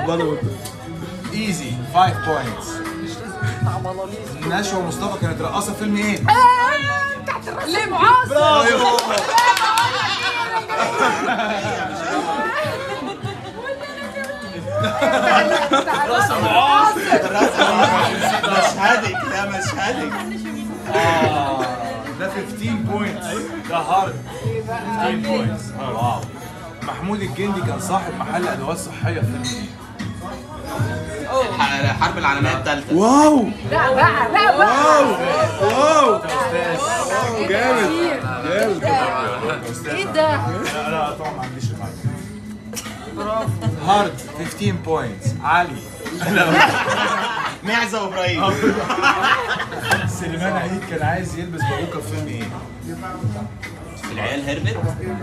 اتفضلوا. ايزي 5 بوينتس. نشوى مصطفى كانت رقاصه في فيلم ايه؟ ليه معاصر؟ برافو. مشهدك ده مشهدك. ده 15 بوينتس. ده هارد 15 بوينتس. واو. محمود الجندي كان صاحب محل ادوات صحيه في فيلم ايه؟ الحرب العالميه الثالثه. واو لا بقى لا بقى. واو واو جامد جامد. ايه ده؟ لا طبعا ما عنديش المعلومه. هارد 15 بوينتس. علي. معزه وابراهيم. سليمان عيد كان عايز يلبس باروكه في فيلم ايه؟ العيال هربت.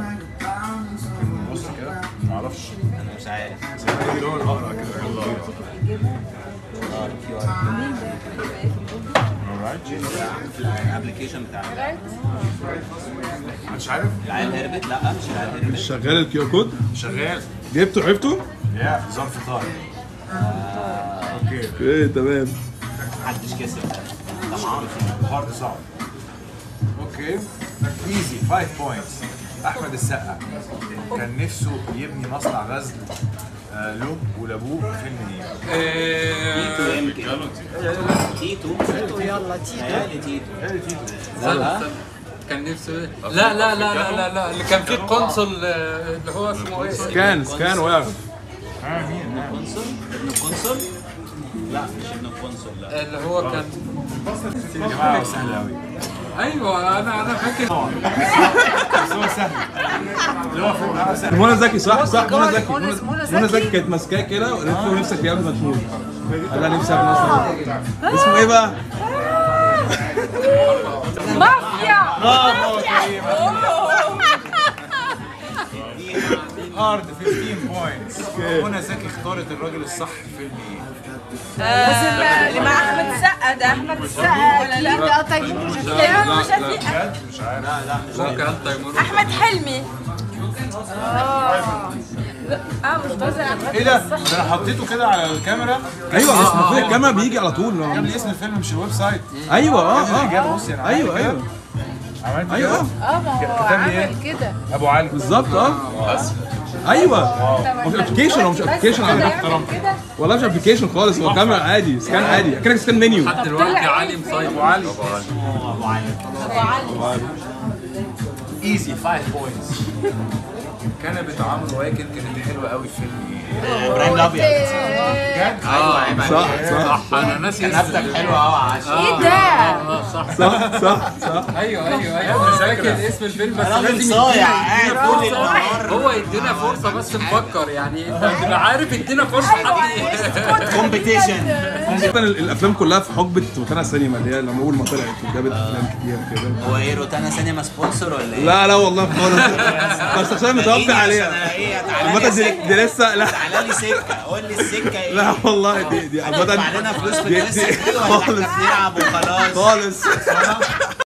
بص كده معرفش. انا مش عارف. سليمان عيد هو الاقرع كده. الابلكيشن بتاعنا. مش عارف؟ العيال هربت. لا مش العيال هربت. شغال الكيو كود. شغال. جبته عرفته؟ يا ظرف طارق. اوكي. ايه تمام. محدش كسب. ده معروف. هارد صعب. اوكي. ايزي 5 بوينتس. احمد السقا كان نفسه يبني مصنع غزل له ولابوه في فيلم ايه؟ تيتو يمكن. تيتو. يلا تيتو. تيتو. كان نفسه لا لا لا لا لا لا اللي كان فيه القنصل اللي هو اسمه ايه؟ سكان واقف. مين؟ قنصل؟ ابن القنصل؟ لا مش ابن القنصل لا. اللي هو كان يا جماعه سهل قوي. ايوه انا فاكر. بس هو سهل. اللي هو فيلم سهل. منى زكي صح صح. منى زكي منى منى زكي كانت ماسكاه كده وقالت له نفسك يا ابني ما تموت. قال لها نفسي ابني اسمه ايه بقى؟ مافيا. برافو كريم. هارد 15 بوينتس. منى زكي اختارت الراجل الصح في فيلم ايه؟ اللي مع احمد السقا ده احمد السقا ولا لا؟ لا تيمور تيمور شفيقة. بجد مش عارف. كان تيمور. احمد حلمي. مش بهزر. ايه ده؟ ده انا حطيته كده على الكاميرا. ايوه المفروض الكاميرا بيجي على طول. جاب لي اسم الفيلم مش الويب سايت. ايوه الاجابه بصي انا ايوه ايوه عملت كده. ايوه ما هو كتب لي ايه؟ عمل كده. ابو علي. بالظبط ايوه. هو مش ابلكيشن هو مش ابلكيشن على فكره. والله مش ابلكيشن خالص. هو كاميرا عادي سكان عادي كانك سكان منيو. لحد دلوقتي علي مسيطر. ابو علي. ابو علي. ايزي 5 بوينتس. كنبة عمرو واكد كانت حلوه قوي في فيلم ابراهيم الابيض. بجد؟ ايوه عيب عليك. صح انا ناسي كنبتك حلوه قوي يا عاشر. ايه ده؟ صح صح صح صح. ايوه مش فاكر اسم الفيلم بس راجل لازم صايع يدينا قاعد طول فرصه. النهار. هو يدينا فرصه بس نفكر يعني انت بتبقى عارف ادينا فرصه حقيقيه. كومبيتيشن. الافلام كلها في حقبه روتانا سينما اللي هي لما اول ما طلعت وجابت افلام كتير كده. هو ايه روتانا سينما سبونسر ولا ايه؟ لا والله خالص. بس عشان متوقع عليها. عامة دي لسه لا. تعالى لي سكه قول لي السكه ايه؟ لا والله دي عامة علينا فلوس في القصه دي ولا احنا بنلعب وخلاص؟ خالص